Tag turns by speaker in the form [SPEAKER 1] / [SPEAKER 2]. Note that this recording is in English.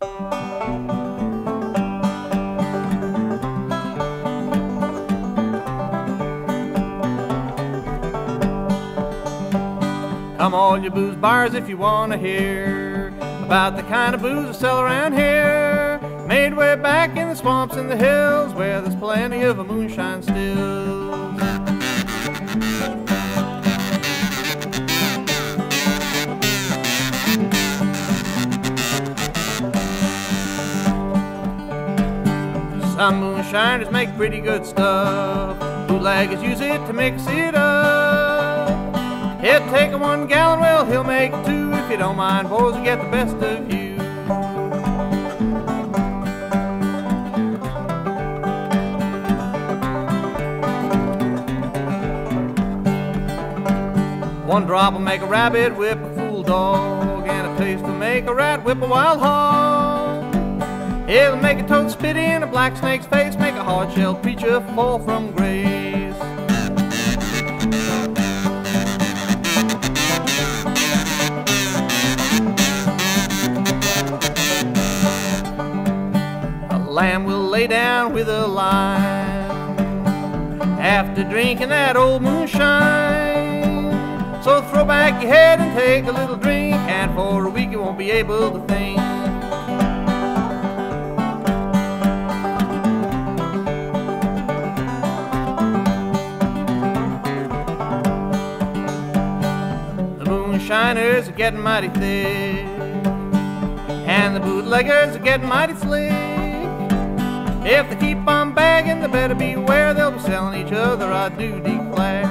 [SPEAKER 1] Come all you booze bars if you want to hear about the kind of booze we sell around here, made way back in the swamps and the hills where there's plenty of a moonshine still. Some moonshiners make pretty good stuff. Bootleggers use it to mix it up. He'll take a 1 gallon, well, he'll make 2 if you don't mind, boys, will get the best of you. One drop will make a rabbit whip a fool dog, and a taste will make a rat whip a wild hog. It'll make a toad spit in a black snake's face, make a hard-shelled preacher fall from grace. Lamb will lay down with a lion after drinking that old moonshine. So throw back your head and take a little drink, and for a week you won't be able to think. The moonshiners are getting mighty thick, and the bootleggers are getting mighty slick. If they keep on bagging, they better beware, they'll be selling each other, I do declare.